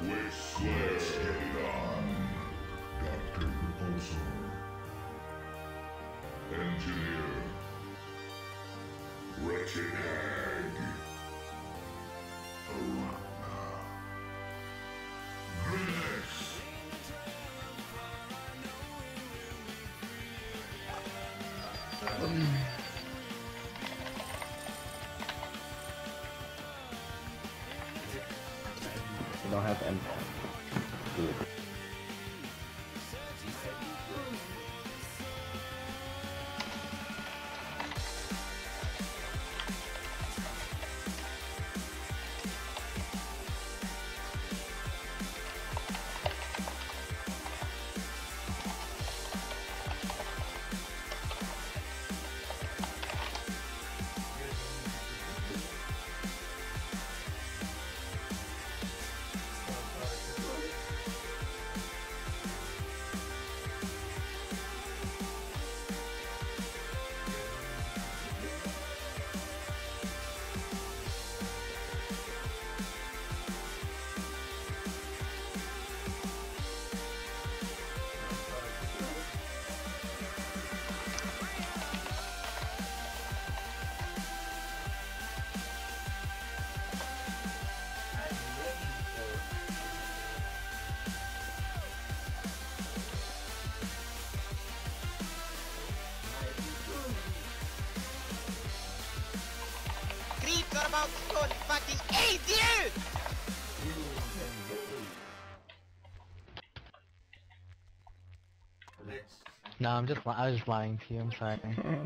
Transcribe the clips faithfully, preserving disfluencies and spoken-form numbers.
Let's get it on. Doctor Repulsor. Engineer. Wretched Hag. Arachna. Grinix. You don't have M. Good. You're about to go and fucking eat you! No, I'm just I was just lying to you. I'm sorry.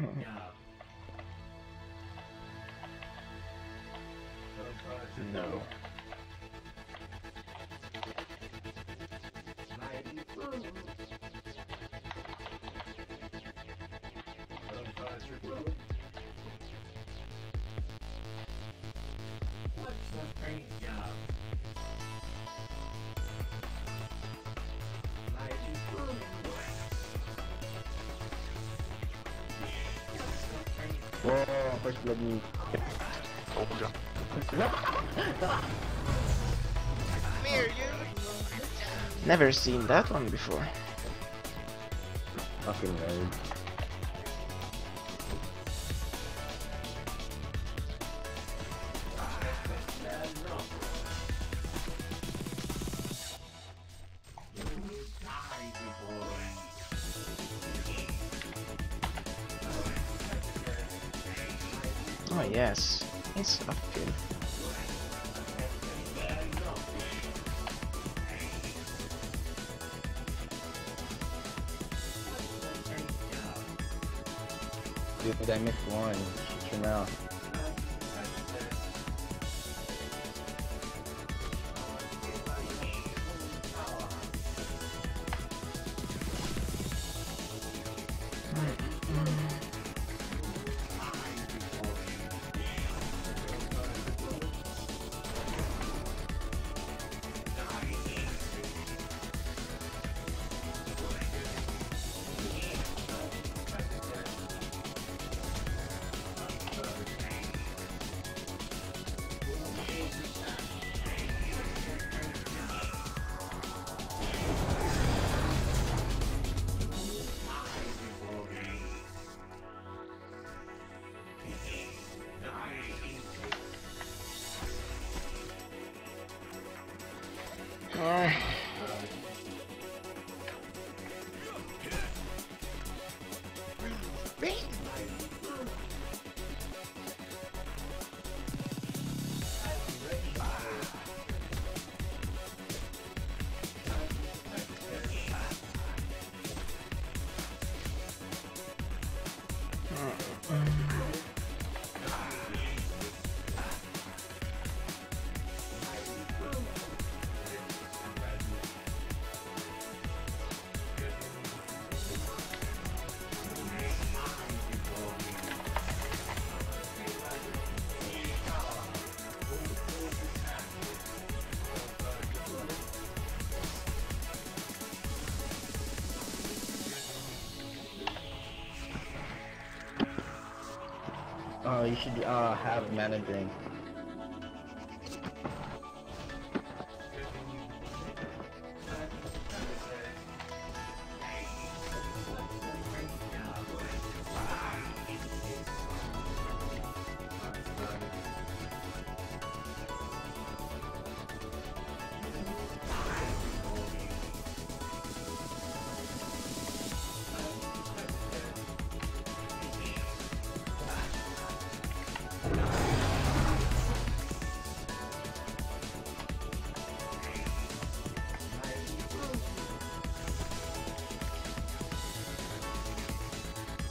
No. Whoa, first blood me. Oh my god. Come here, you! Never seen that one before. Fucking nerd. Oh yes, it's up good. Dude, I missed one. Shut your mouth. Uh, Oh, you should uh have mana drink.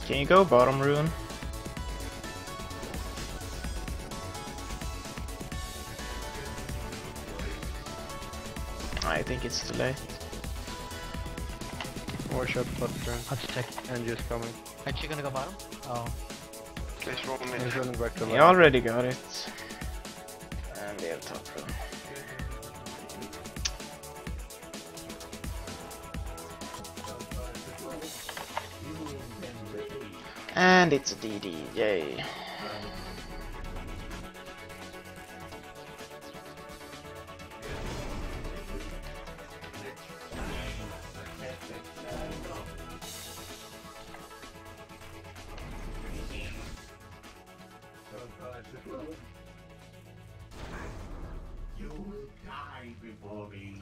Can you go bottom rune? I think it's too late. Watch out, bot turn. Let's check. And just coming. Are you gonna go bottom? Oh. He's rolling He's running back to He left. already got it. And they have top rune. And it's a D D, yay. You will die before me.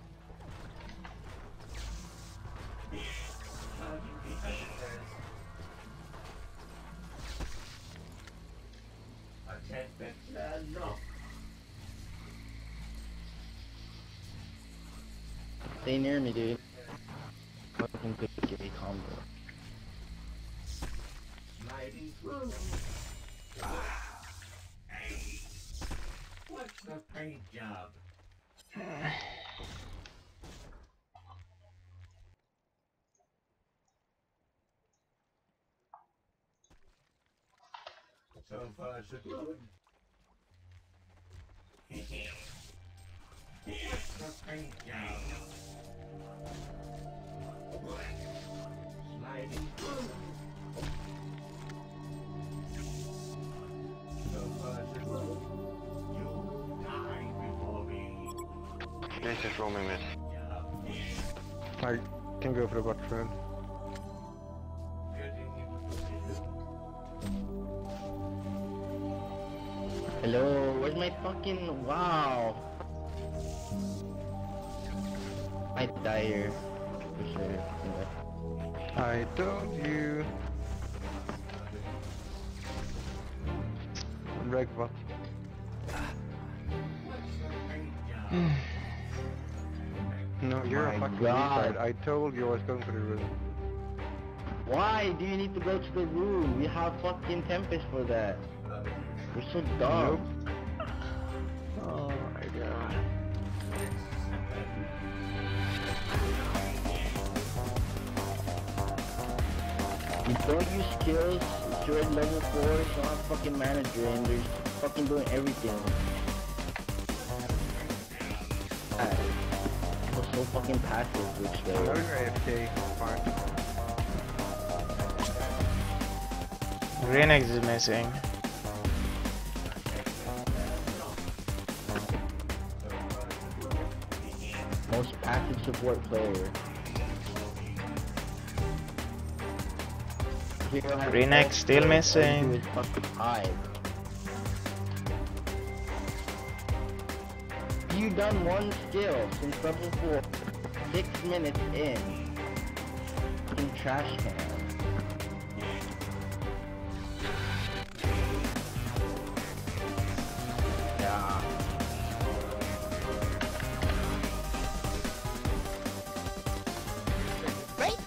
Attack that no. Stay near me, dude. Fucking good gay combo. Sliding through. Hey, what's the paint job? So far, so good. What's the paint job? Sliding through. So far, so good. You die before me. He's just roaming mid. Job. I can go for the bot turn. Getting in position. Hello, where's my fucking wow? I die here. For sure. Yeah. I told you. Reg bot. No, you're a My fucking God. retard. I told you I was going for the room. Why do you need to go to the room? We have fucking Tempest for that. We're so dumb. Oh my god. You don't use skills, you're at level four, you're not a fucking manager and they're fucking doing everything. God. I was so fucking passive which No, way. you're A F K. Fine. Renix is missing. Most passive support player. Hero has Renix best still skills, missing. all you do is fucking hide. You done one skill since level four, six minutes in. Fucking trash can. Yeah. Right?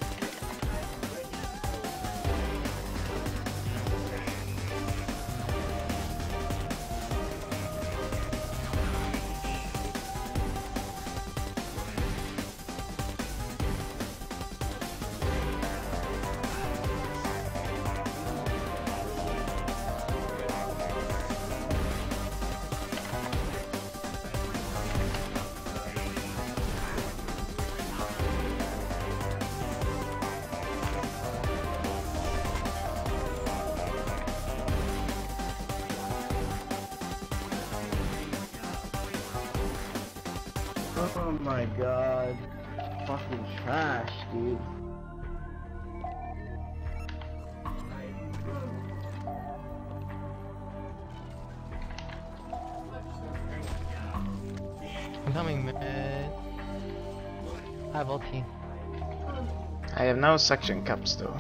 Oh my god. Fucking trash, dude. I'm coming mid. I have ulti. I have no suction cups though.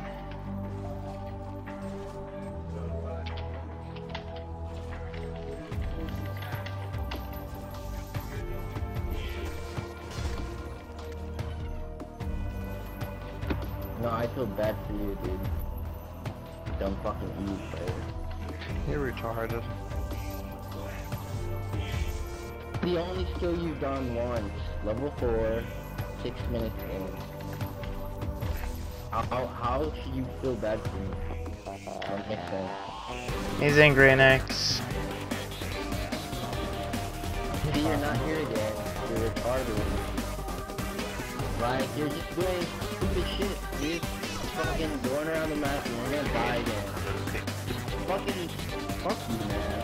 No, I feel bad for you, dude. dumb fucking Eve player. You're retarded. The only skill you've done once, level four, six minutes in. How, how, how should you feel bad for me? That makes sense. He's angry in X. See, you're not here again. You're retarded. Like, you're just doing stupid shit, dude. Fucking going around the map and we're gonna die again. Fucking, fuck you, man.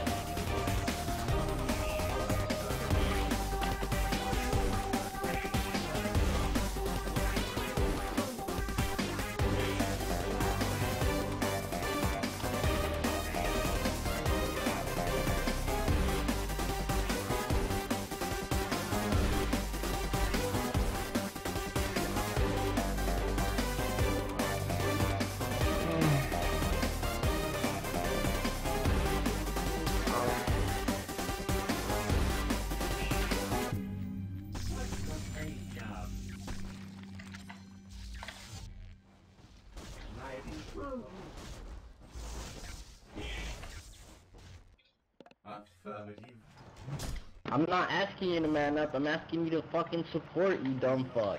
Affirmative. I'm not asking you to man up, I'm asking you to fucking support, you dumb fuck.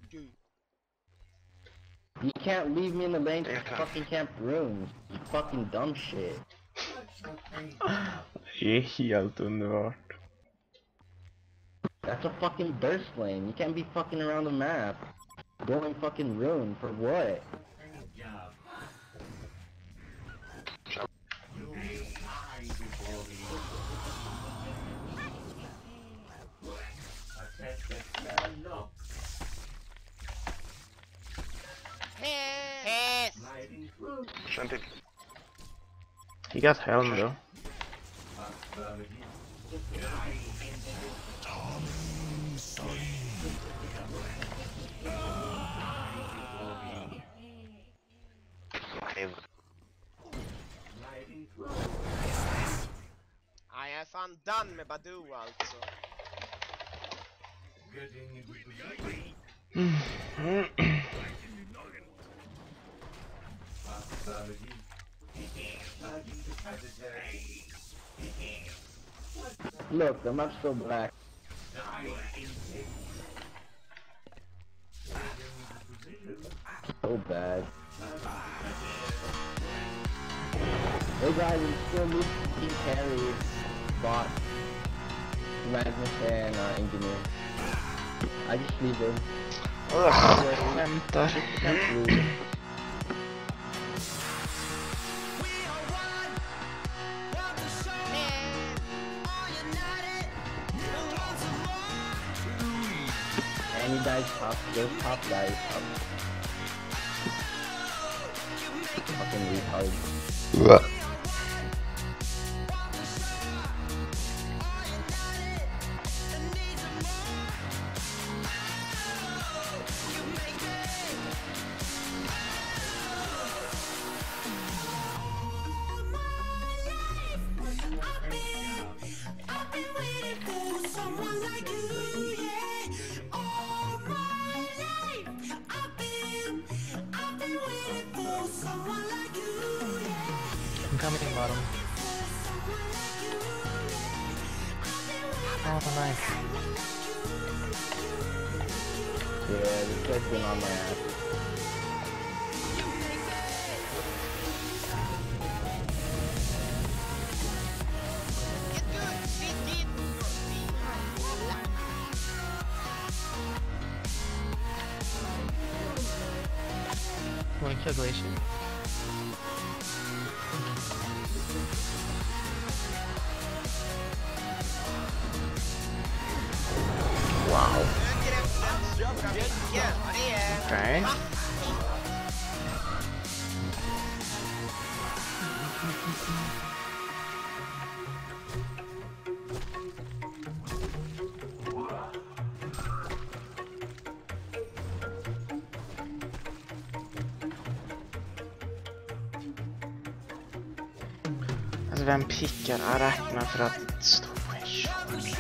You can't leave me in the lane to fucking camp runes. You fucking dumb shit. Det är helt underbart. That's a fucking burst lane. You can't be fucking around the map. Going fucking rune for what? Yes. Something. He got helm though. I är fan done med Badoo alltså. Look, the map's so black. So bad. Hey guys, we still need team carry, bot, Magnus and uh, engineer. I just leave them. Ugh, skämtar. Can't lose. And you guys top, those top guys top. Fucking retard. I'm coming in bottom. Oh, nice. Yeah, this guy's been on my ass. Wanna kill Glacier? Wow. Yeah, yeah. Okay. Alltså vem pickar Arachna för att stå på en kjol?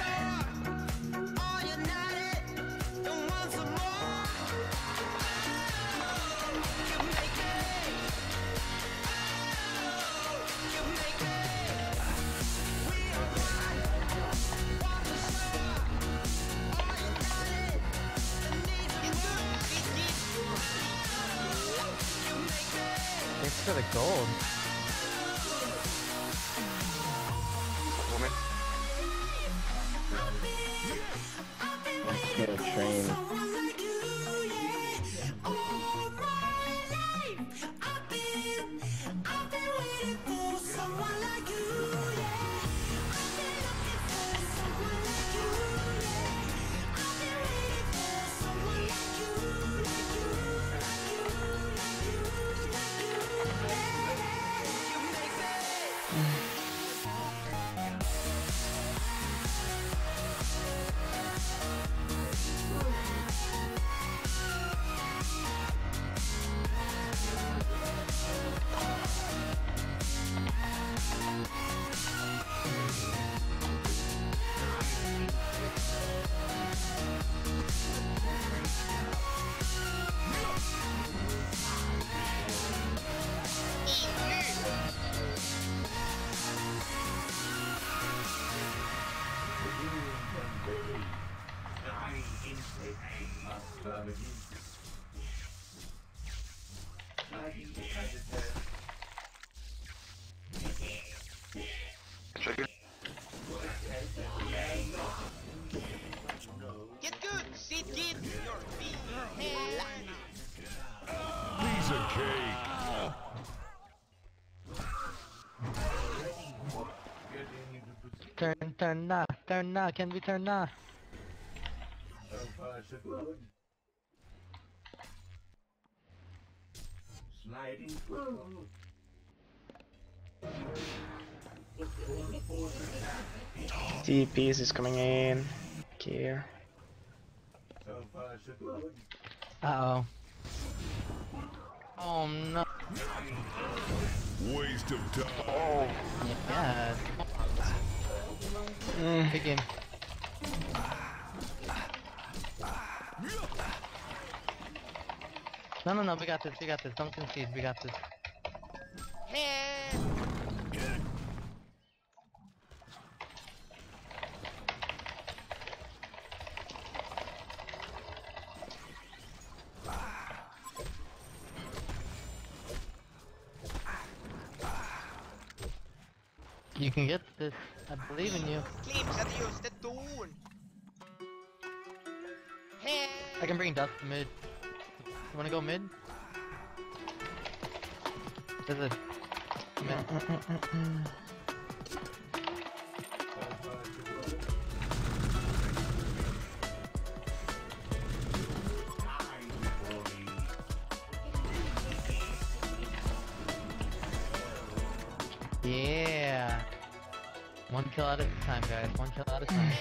for the gold. Woman. Let's get a train. Check it. Get good, sit kid, your feet here. Piece of cake. Turn, turn now, turn now, can we turn now? So far, so good. Sliding through. T Ps is coming in. Here. So far, so good. Uh oh. Oh no. Waste of time. Oh. Yeah. Mm. Big game. No, no, no, we got this, we got this. Don't concede, we got this. Here. You can get this. I believe in you. Klipsade just ett torn. Here. I can bring Dust to mid. You wanna go mid? There's a mid. Yeah. One kill at a time, guys. One kill at a time.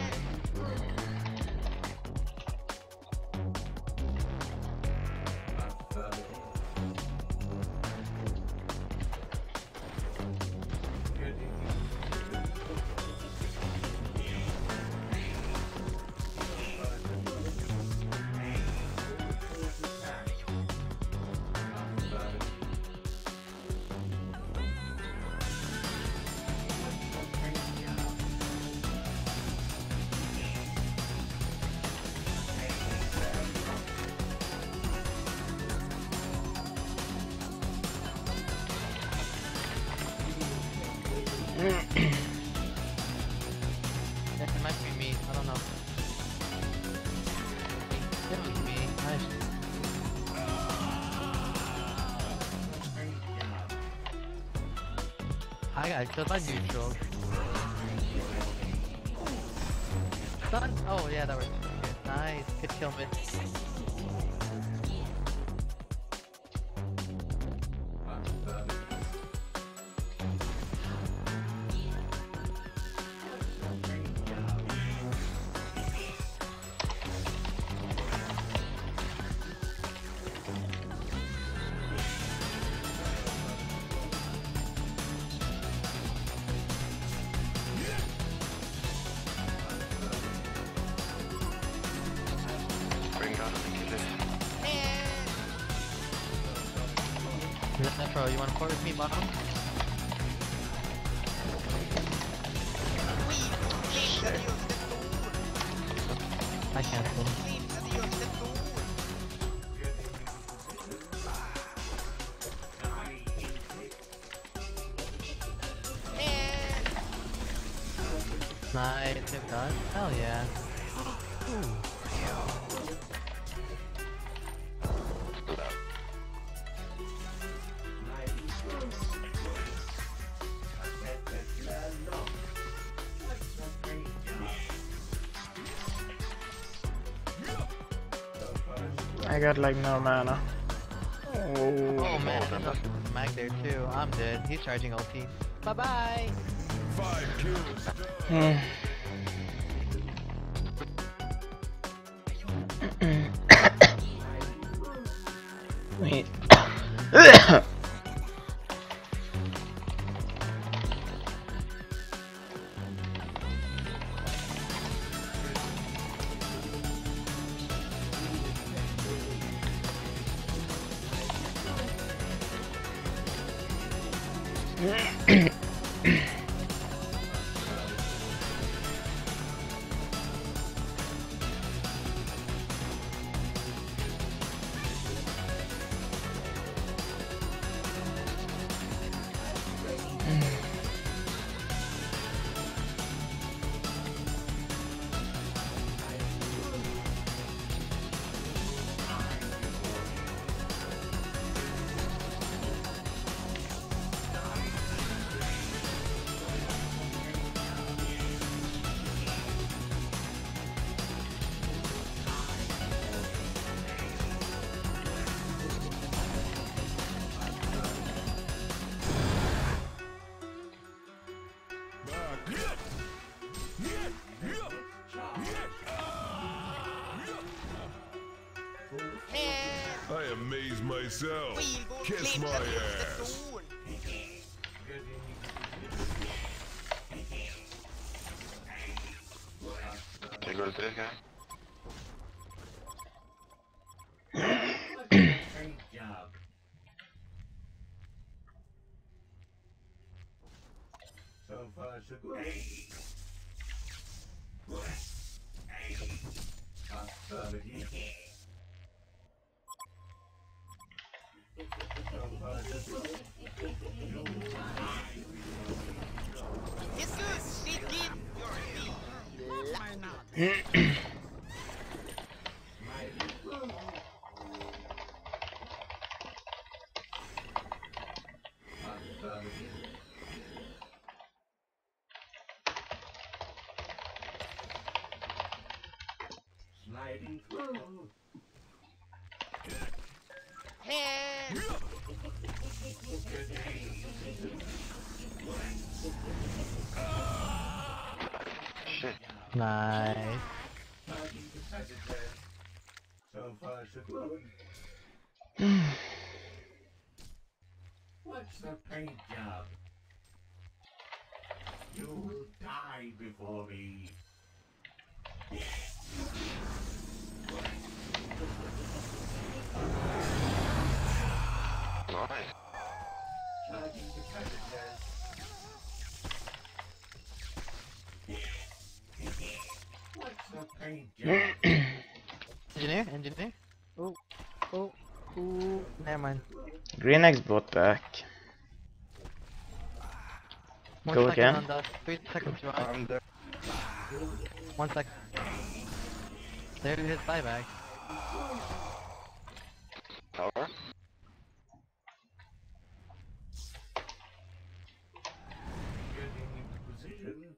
It might be me, I don't know. It was me, nice. I got killed by neutral. Stun! Oh yeah, that works. Good. Nice, good kill mid. Bring out the kill. Bro, you wanna port with me bottom? Klipsade just ett torn. I can't pull. Klipsade just ett torn. I took that. Hell yeah. Ooh. I got like no mana. Oh Oh. man, I got Mag there too. I'm dead. He's charging ulti. Bye bye! Hmm. Wait. Help! I amaze myself. Wheelball Kiss my klättrar mot ass. station. Can you go to this guy? Great job. So far, so good. Affirmative. So far, so good. Jesus, begin your meal. Affirmative. Sliding through. Help! Shit. Nice. So far, so good. What's the paint job? You'll die before me. Nice. Charging competitors. What's the paint job? Engineer? Engineer? Oh. Oh. Ooh. Never mind. Green X bot back. One Go second again. on the three seconds right. I'm there. One sec. There his buyback. Tower? Getting into position.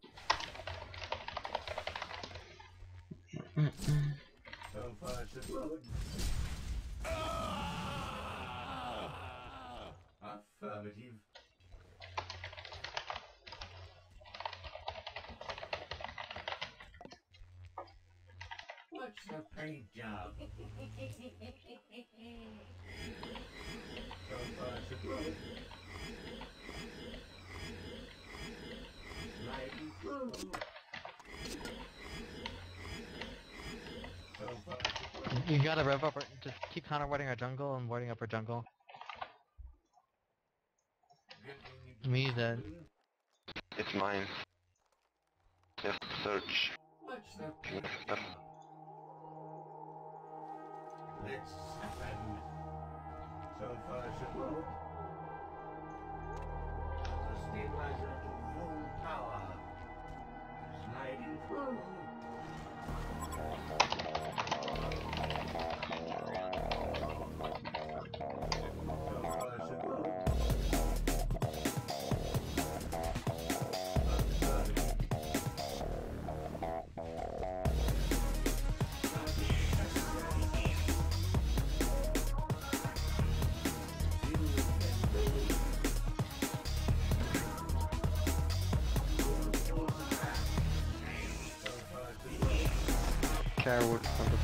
So far, so good. Affirmative. What's the paint job? So far, so good. Sliding through. So far, so good. You gotta rev up, our, just keep counter warding our jungle and warding up our jungle. Getting into Me then. position. It's mine. Just search. What's the paint job? Let's happen. So far, so good. A stabilizer to full power. Sliding through. Carwood from the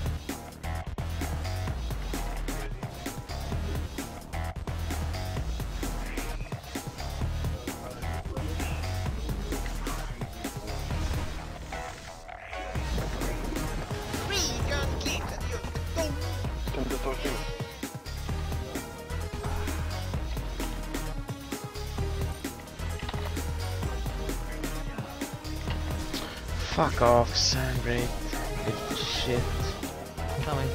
Regan click and you boom. Kan du ta film? Fuck off, Sandbreak. Good shit. I'm coming.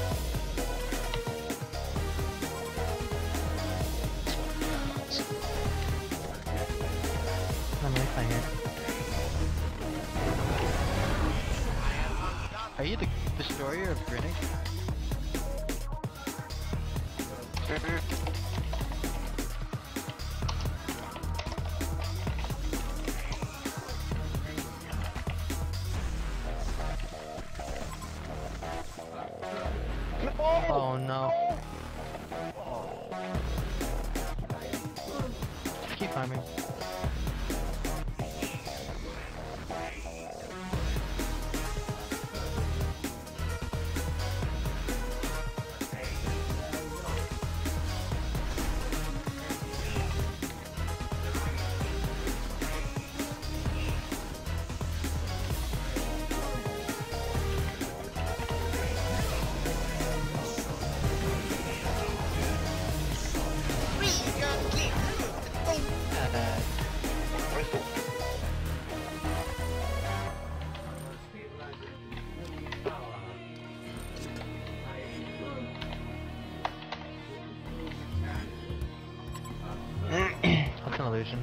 I'm right by here. Are you the destroyer of Greenwich? Oh no. Keep farming. Regan click and boom. Uh, What's an illusion?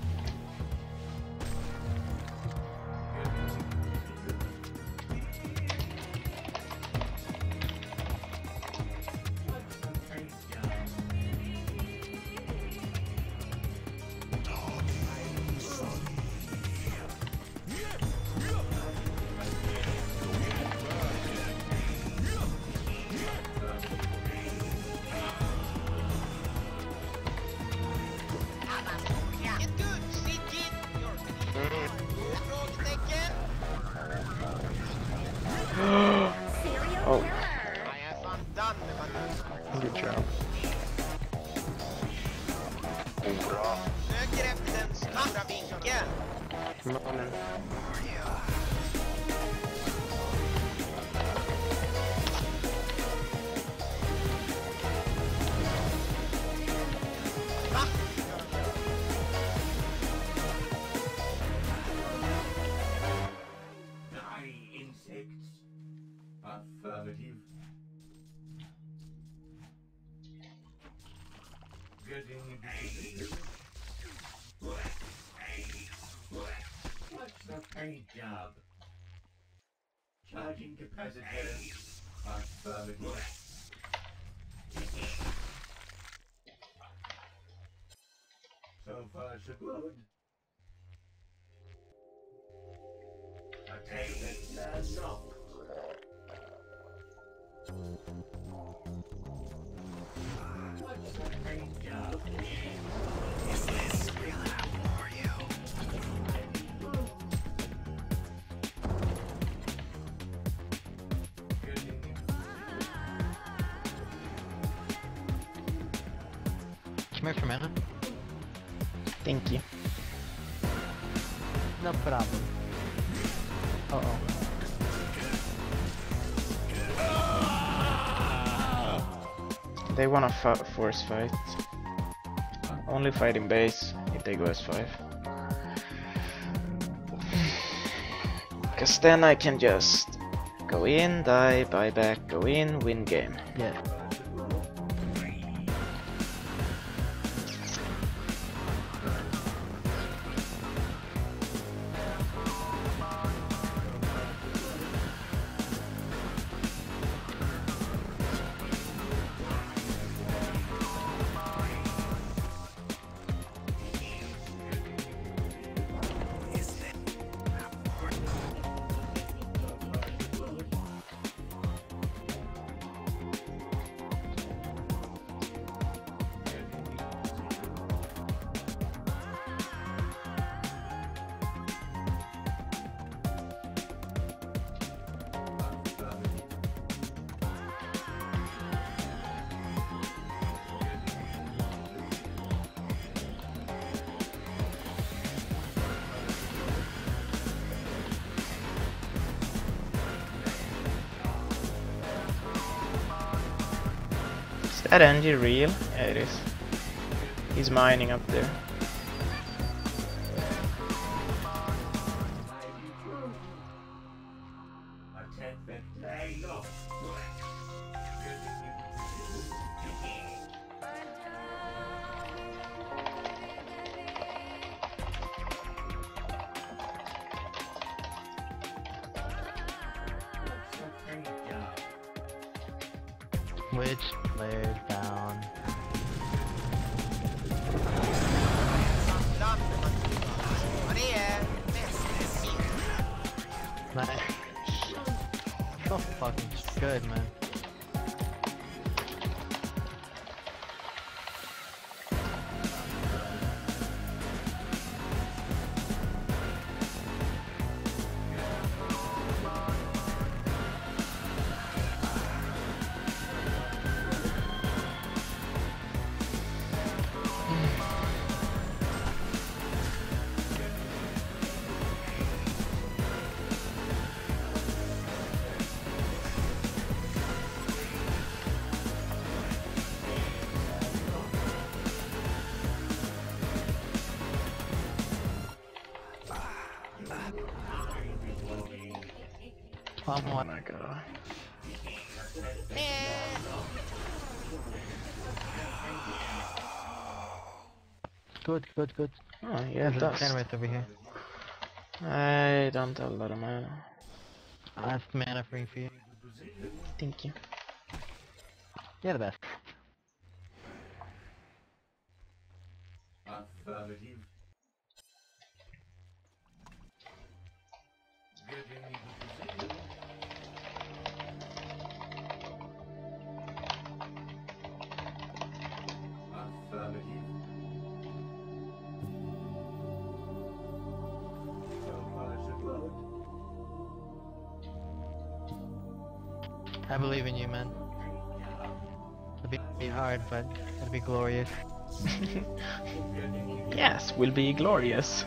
Get good, Sigrid. You're frågetecken. Oh, I have fun done med good job. Bra. söker efter den stora vinkeln. Mannen. Va? Die, insects. Affirmative. Getting into What's the paint job? Charging capacitor. Affirmative. So far, so good. Attainment knock. What's the paint job? Is this real for you? Come here for a minute. Thank you. No problem. Uh oh. They wanna fa force fight. Only fight in base if they go S five. Cause then I can just go in, die, buy back, go in, win game. Yeah. that engine real? Yeah, it is. He's mining up there. Attempt that play lost. Which player's down? Nice. So fucking good, man. Oh One. my god. Good, good, good. Oh, yeah, There's a dust. sandwich over here. I don't have a lot of mana. I have mana free for you. Thank you. You're the best. Affirmative. Getting into position. Affirmative. So far so good. I believe in you, man. It'll be, be hard, but it'll be glorious. Yes, will be glorious.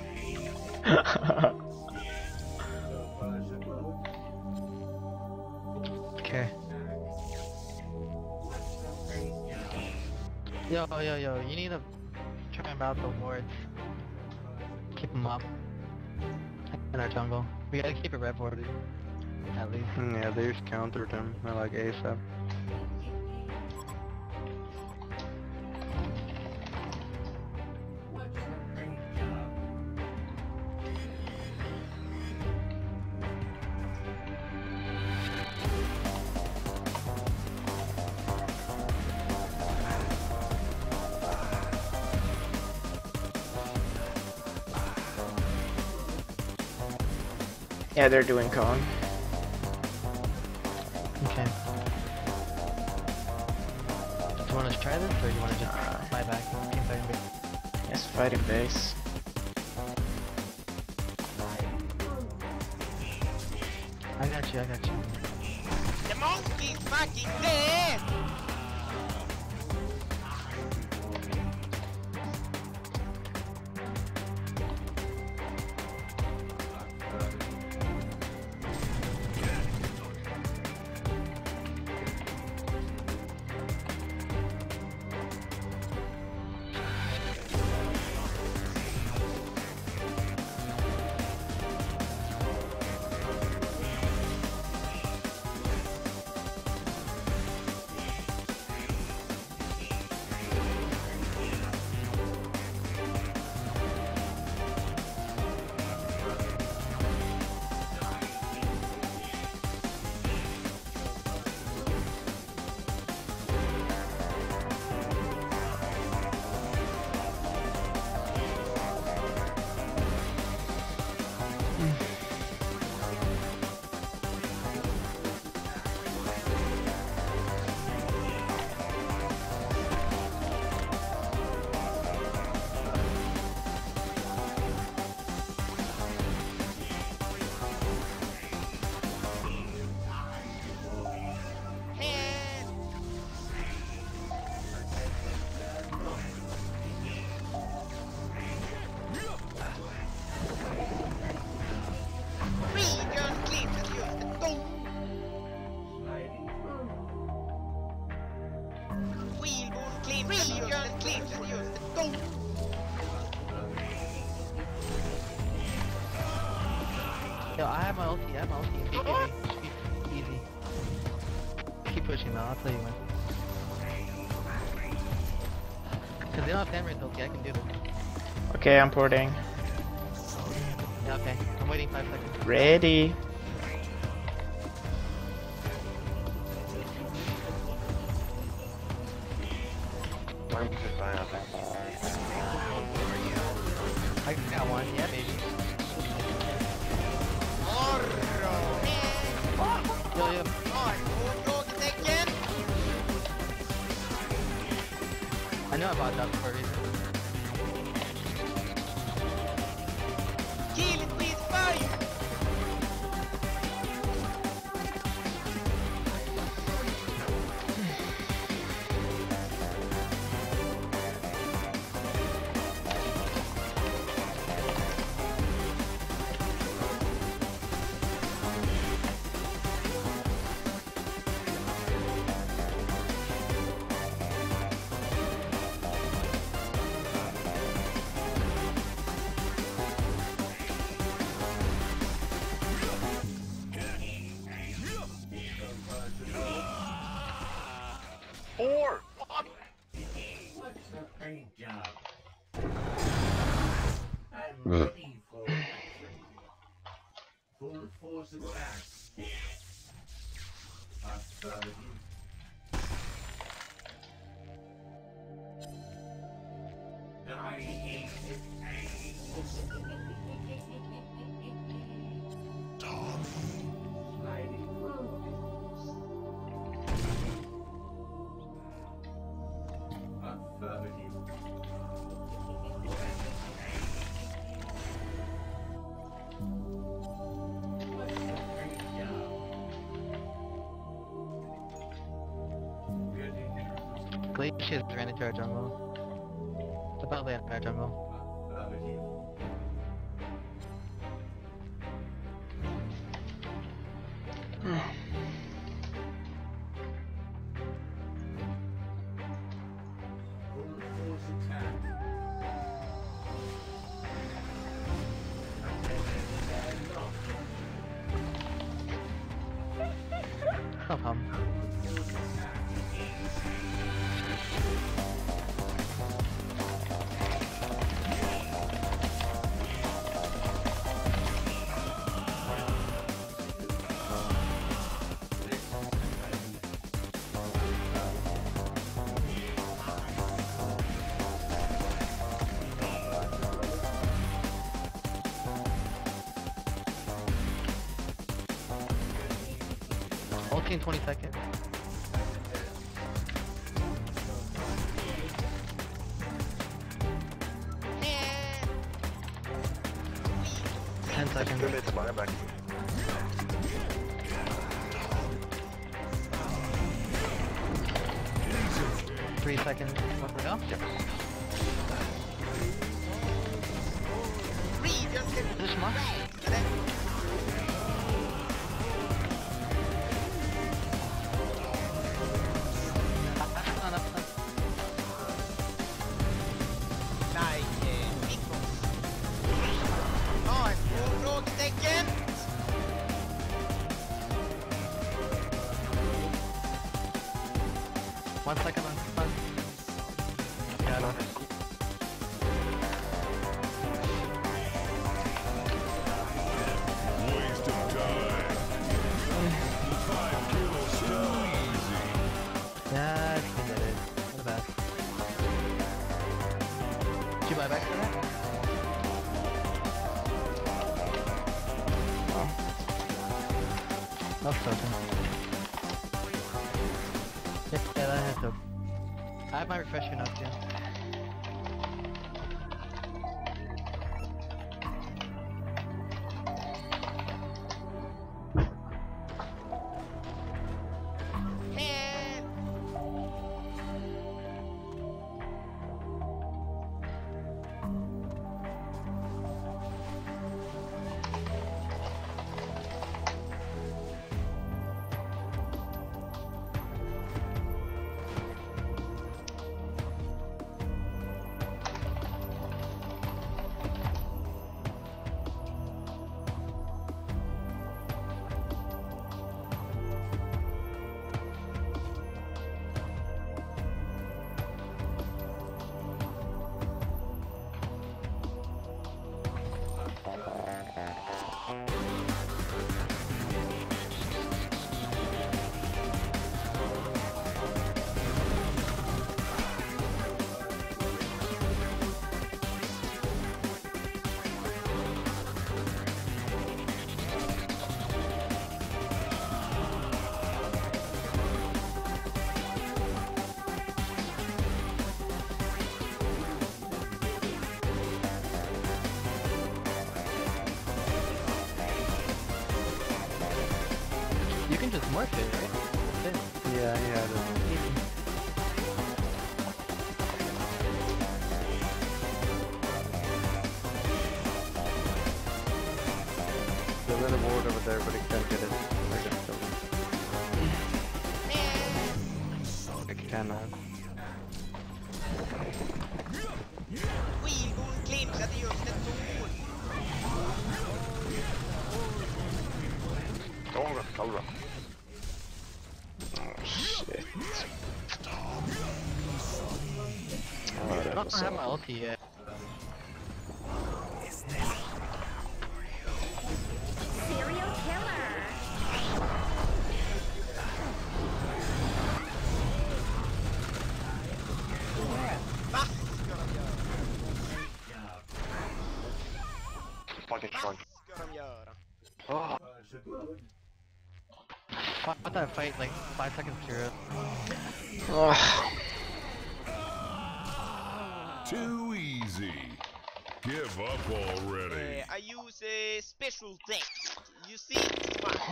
Okay. Yo, yo, yo, you need to try about the wards. Keep them up. In our jungle. We gotta keep it red warded. At least. Yeah, they just countered him at like ASAP. Yeah, they're doing con. Okay. Do you want to try this, or do you want to just Uh, fly back? Keep fighting back. Yes, fighting base. I got you, I got you. The monkey's fucking dead! Yo, I have my ulti, I have my ulti. Keep, keep, keep, easy. Keep pushing though, I'll tell you when. Cause they don't have Samurai ulti, I can do this. Okay, I'm porting. Yeah, okay. I'm waiting five seconds. Ready. I got one, yeah, maybe. Yo, yo. I know I bought that for a reason. Kill it with fire! Four! What's the paint job? I'm ready for action. Full force attack. Affirmative. I hate it. Sliding roads. Affirmative. What's the paint job? Ready. Glaciers ran into our jungle. About land in our jungle. Affirmative. Full force attack. No problem. Ulti in twenty seconds. ten seconds. Too late to buy back. Three seconds. One to go. Read your Finish him off. Up, up, up. Dai, eh, Nico. Oj, frågetecken. One second on fun. Yeah, no. Waste of time. Five kills so easy. Yeah, I think I did it. Not bad. Did you buy back for that? Oh. That's something. Yep, yeah, that has to. I have my refresher now too. just morphed it, right? That's it. Yeah, yeah, it is. There's another ward over there, but he can't get it. I just killed him. I cannot. Wheelbone clinchade just ett torn. Kalva, kalva. Oh shit. Oh, I that don't was have my so... ulti yet. Serial killer. Vad ska de göra? Fucking Vad shrunk. ska de göra? Oh, Fought that fight like five seconds through. Too easy. Give up already. Uh, I use a special text. You see, it's fine.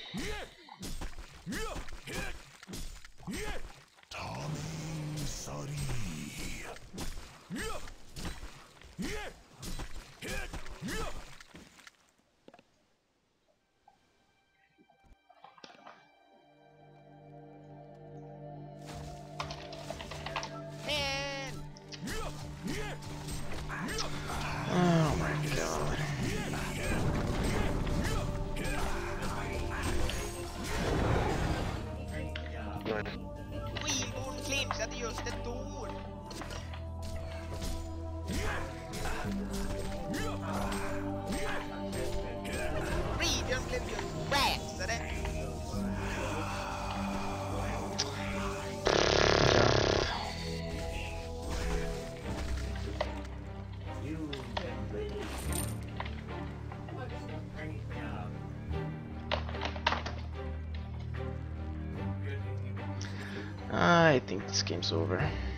Man! Oh my god. Wheelbone clinchade just ett torn. Region blev ju väsade. I think this game's over.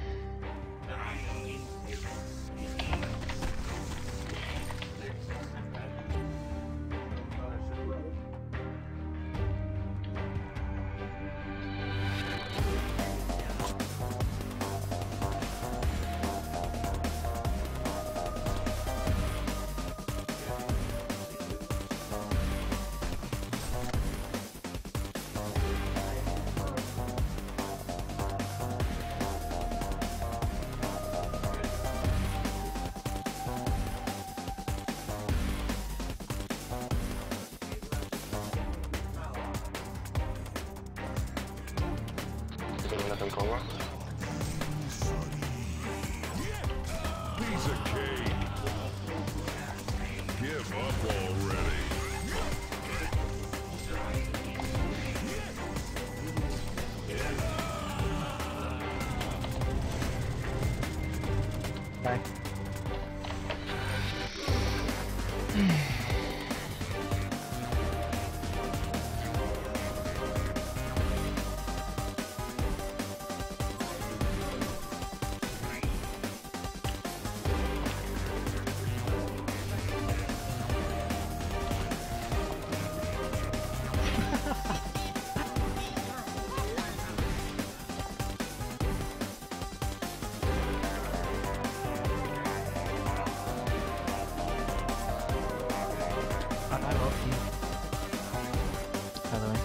Let them cover. Piece of cake. Give up already. Bye. I love you. By the way.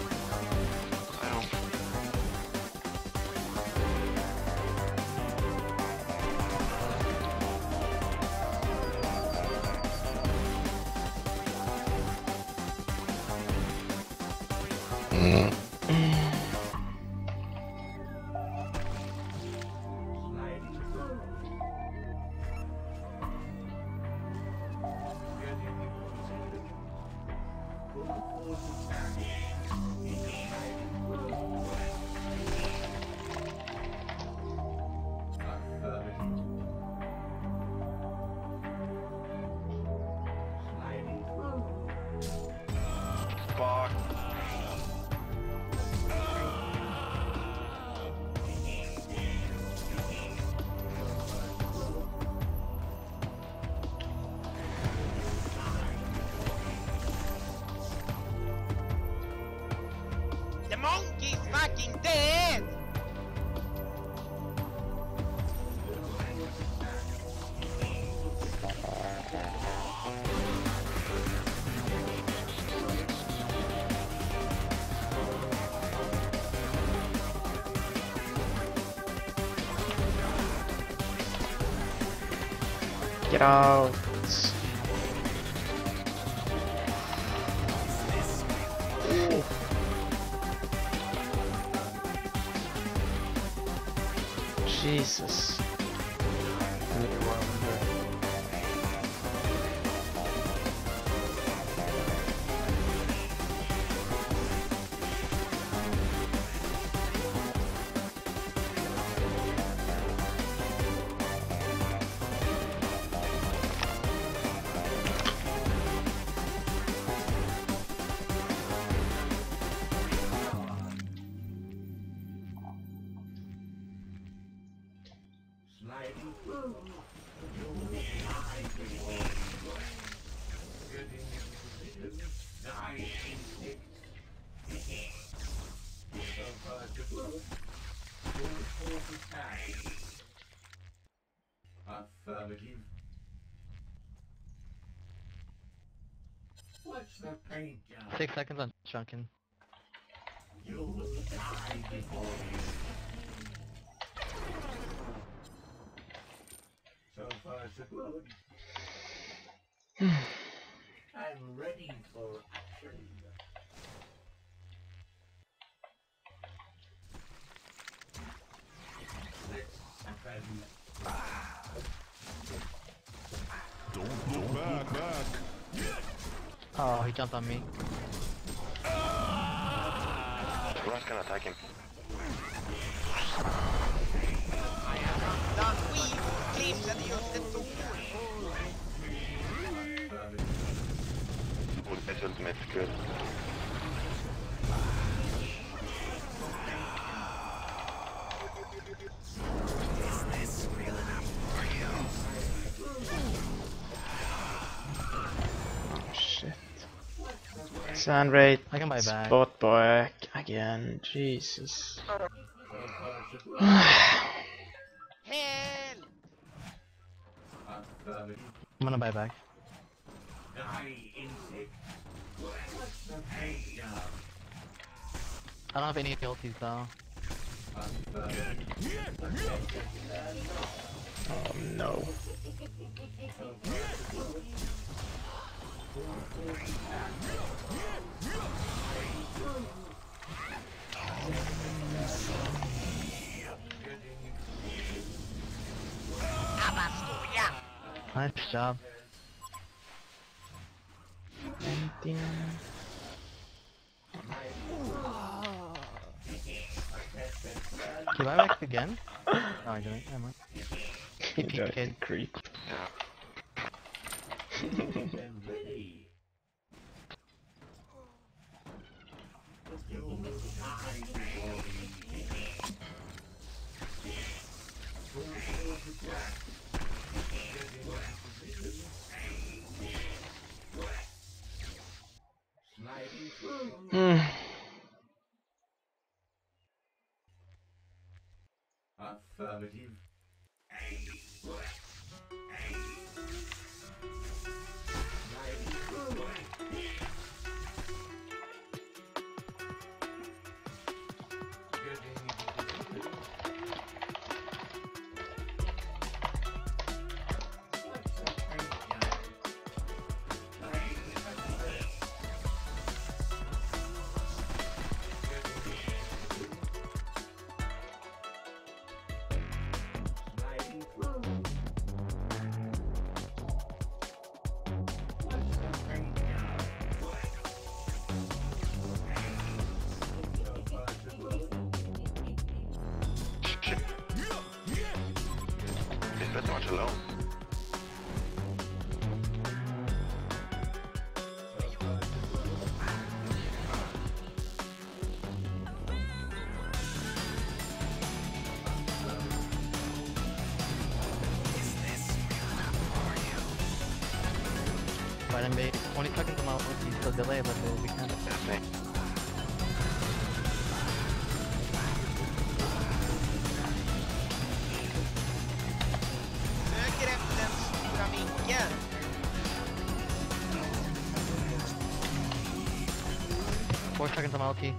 Fuck. monkey's fucking dead! Get out. Ooh. Jesus. Sliding through. You die before me. Getting into position. Die instinct. So far so good. Full force attack. Affirmative. What's the paint job? Six seconds on Chunkin. You will die before me. So far so good. I'm ready for action. Let's summon. Don't look back, back. Oh, he jumped on me. Everyone's gonna attack him. Da qui clippade just ett ord. Oh, this ultimate is good. Is this real enough for you? Oh shit. Sand rate. I can buy back. Spot back again. Jesus. Hell! Affirmative. I'm gonna buy back. Die insect. What's the paint job? I don't have any ultis though. Oh no. Abastoya! Nice job. Anything? Can I buy back again? No, I didn't. Never mind. He Just peeked. creep. Yeah. Them ready. You will die before me. Full force attack. Sliding through. Hmm. Affirmative. Sliding through. Getting into position. What's the paint job? Sliding through. What's the paint job? So far so good. Shit. He's pretty much alone. Fight him bait. twenty seconds on my ulti, so delay, but we can. That's me. seconds on my ulti.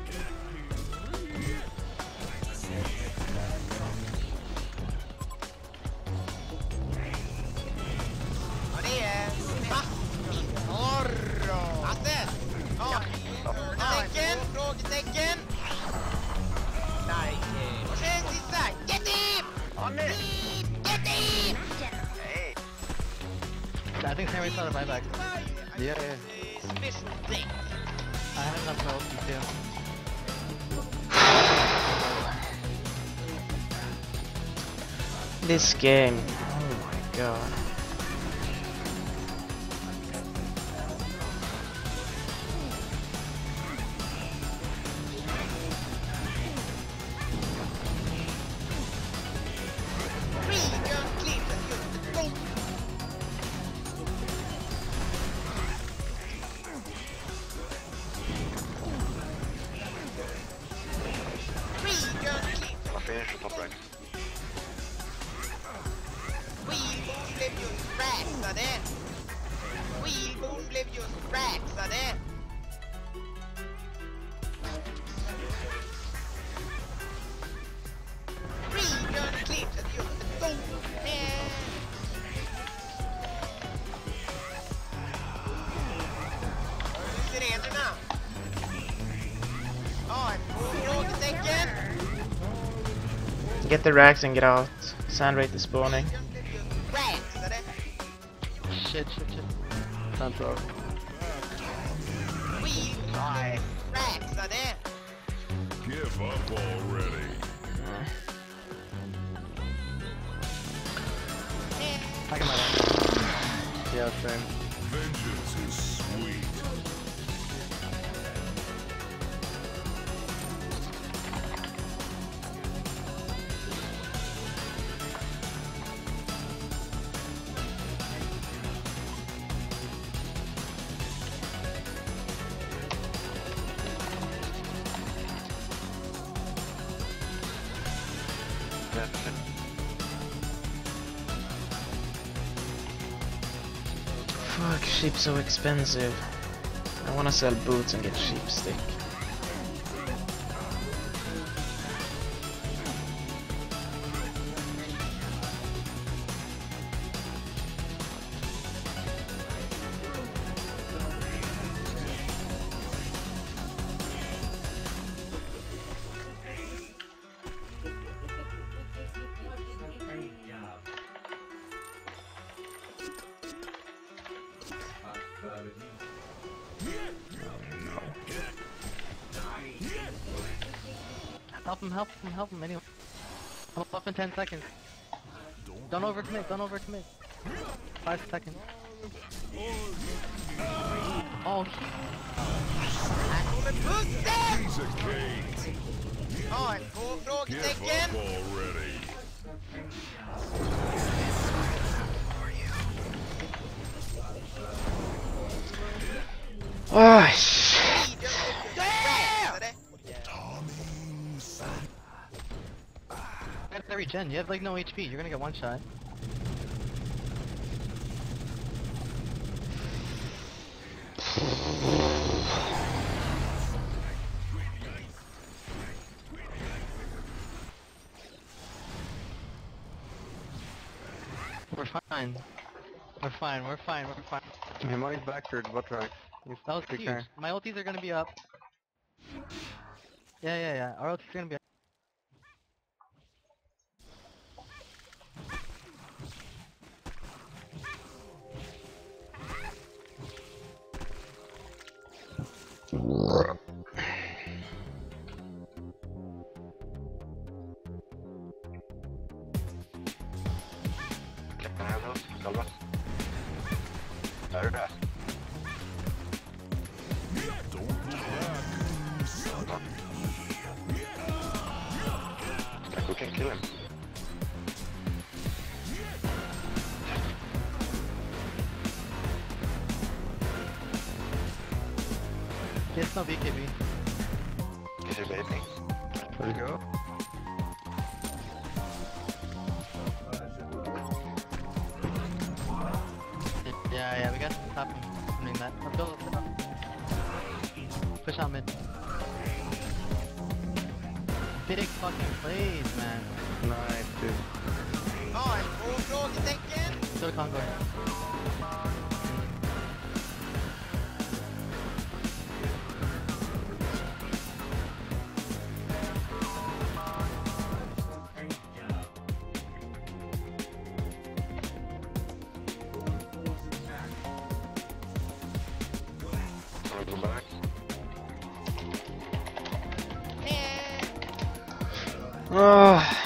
Ja, det är fucking horror! Hasse! Ja, frågetecken, frågetecken! Nej. Och sen sista, get him! Get him! Hey! I think Sammy saw the buyback. Yeah, yeah. Special thing. I have enough for ulti too. This game. Oh my god. Three gun clips and you go. Three gun clips. I'll finish the top right. Wheelbone blev just cracksade. Wheelbone blev just cracksade. Three gun clips and just go. Man. Sirenerna. Ja, frågetecken. Get the racks and get out. Sand rate is spawning. Cracksade. Shit, shit, shit. Central. Wheelbone cracksade. Give up already. I can buy that. Yeah, same. Vengeance is sweet. Yeah, that's it. Fuck, sheep so expensive. I wanna sell boots and get sheep stick. Help him, help him, help him, anyway. I'm up in ten seconds. Don't overcommit, don't overcommit. Five seconds. Oh, shit. Här kommer bussen! Piece of cake. Ja, två Give frågetecken. up already. Oh, shit. Cracksade. That's every gen, you have like no H P, you're gonna get one shot. We're fine. We're fine, we're fine, we're fine. He might back your butt right. You That was take huge. care. My ultis are gonna be up. Yeah, yeah, yeah. Our ultis are gonna be up. Can I have those? Salvas? There it is. Don't look back. Like we can kill him. It's no B K B. Is he baiting? There you go. Yeah, yeah, we got to stop him from doing that. Let's go, let's go. Push out mid. big fucking plays, man. Nice, dude. Ja, två frågetecken. Go to Concord. Wanna go back? Oh,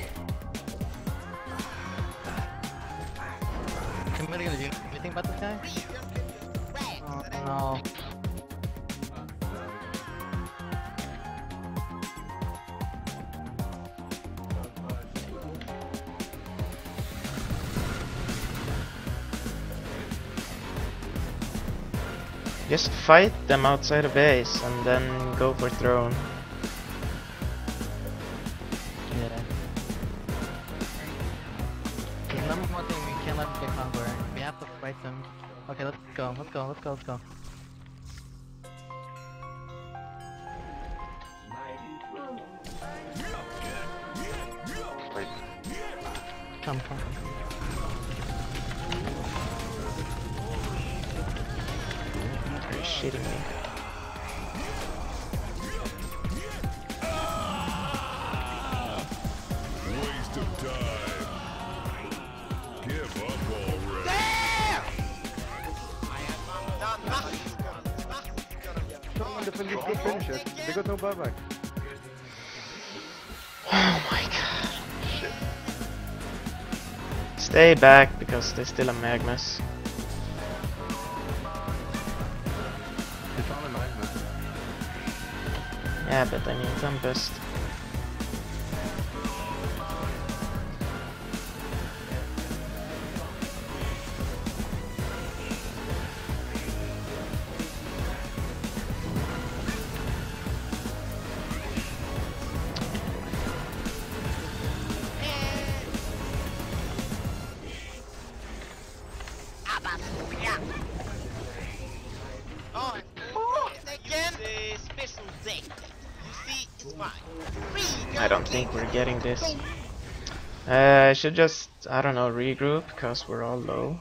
What are you gonna do? Anything about this guy? Oh no. just fight them outside of base and then go for throne. Yeah. The number one thing, we can't let them get Concord. We have to fight them. Okay, let's go, let's go, let's go, let's go. Wait. Come, come, come. Are you shitting me? Waste of time. Give up already. I am done. Massor, massor. Come on, defend, just go finish it. They got no buyback. Oh my god. Shit. Stay back because there's still a Magnus. It's on a Magnus. Yeah, but I mean Tempest. Ja, två frågetecken. Eh, Special deck. You see, it's fine. Three I don't think we're getting this. Uh, I should just, I don't know, regroup because we're all low.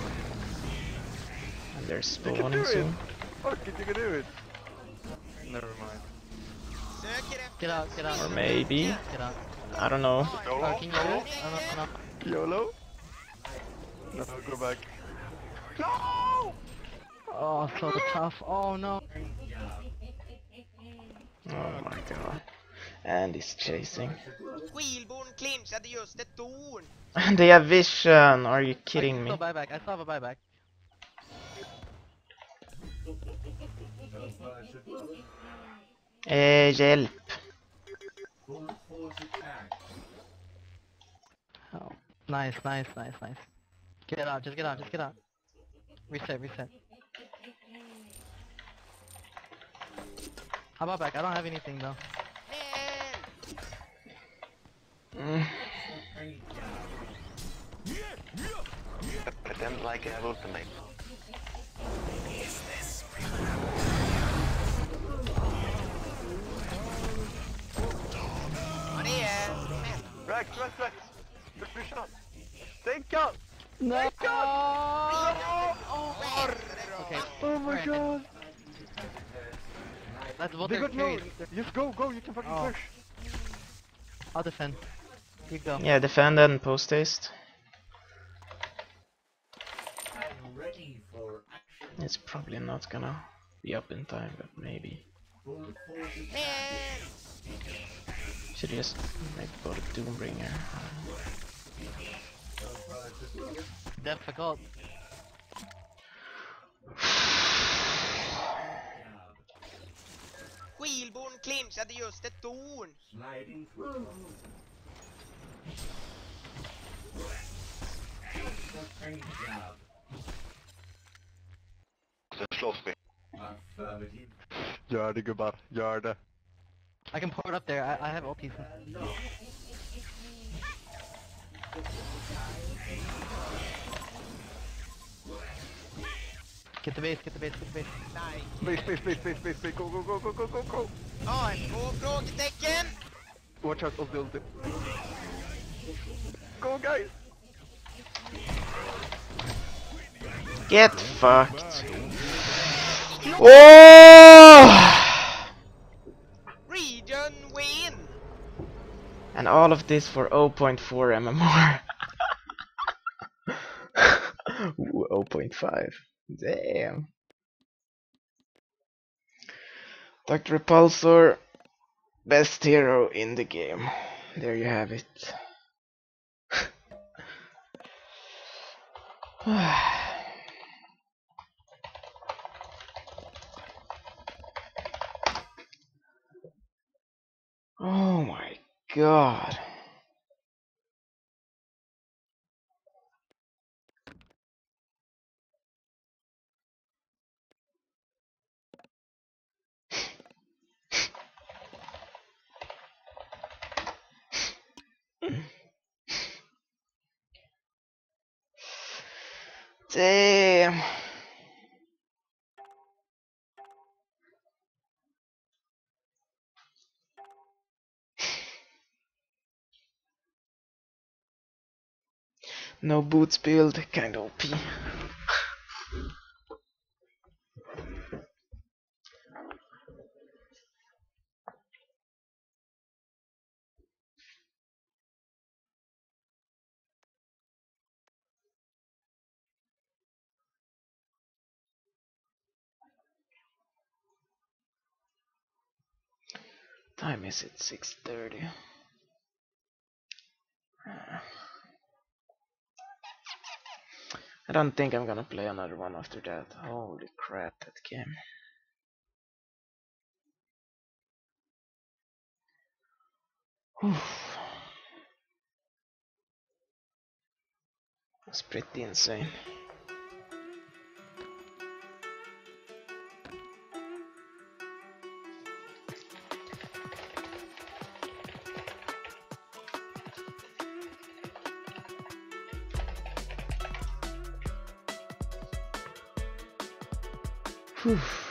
And they're You can do spawning it! soon. Fuck it, you can do it! Never mind. Söker efter Get out, get out. Or maybe, Get out. I don't know. Oh, can you do it? Oh, no, no. YOLO? No, go back. No! Oh, so tough. Oh no. Oh my god. And he's chasing. Skilborn clinchade just ett torn. And they have vision, are you I kidding can me? still buyback. I still have a buyback. Eh, hjälp. Oh, nice, nice, nice, nice. Get out, just get out, just get out. Reset, reset. How about back? I don't have anything though. Mm. Pretend like I have ultimate. Ja, det är... Rex, Rex, Rex! Push up! Take up! No! Okay. Oh my god! That's what They they're got no... carried. Just go, go, you can fucking Oh. push! I'll defend. You go. Yeah, defend and post haste. Ready for action. It's probably not gonna be up in time, but maybe. Full force Should just make go to Doombringer. Difficult. Skilborn clinchade just ett torn. sliding through. Great job. Så slåss vi. Affirmative. Gör det gubbar, gör det. I can pour it up there. I, I have ultis. Get the base, get the base, get the base. Nej. Base, base, base, base, base, base, go, go, go, go, go, go, go! Ja, två frågetecken. Watch out of the ulti. Go, guys! Get fucked. Oh! Region win! And all of this for zero point four M M R. Ooh, zero point five. Damn. Doctor Repulsor, best hero in the game. There you have it. Oh my god. Damn. No boots build, kinda O P. Time is it? six thirty. I don't think I'm gonna play another one after that. Holy crap, that game. Whew. It's pretty insane. Whew.